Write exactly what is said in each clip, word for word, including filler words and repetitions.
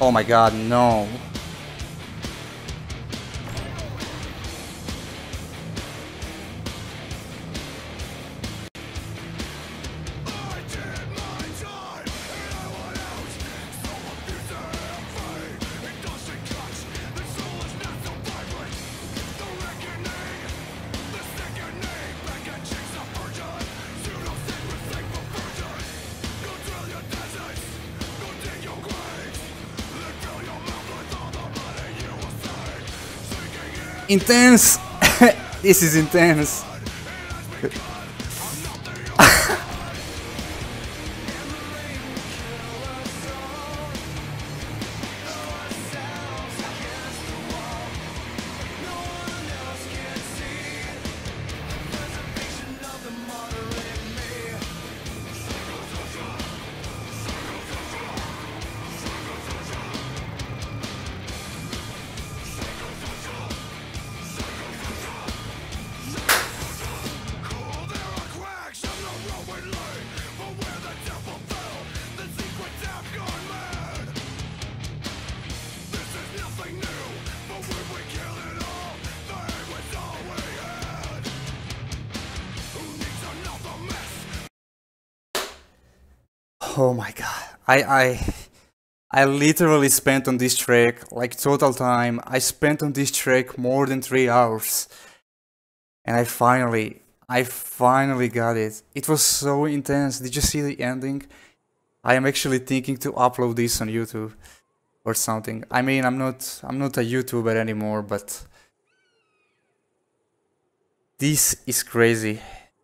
Oh my god, no. Intense! This is intense. Oh my god, I, I, I literally spent on this track, like total time, I spent on this track more than three hours. And I finally, I finally got it. It was so intense. Did you see the ending? I am actually thinking to upload this on YouTube or something. I mean, I'm not, I'm not a YouTuber anymore, but this is crazy.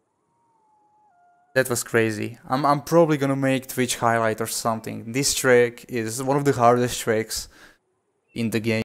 That was crazy. I'm, I'm probably gonna make Twitch highlight or something. This track is one of the hardest tracks in the game.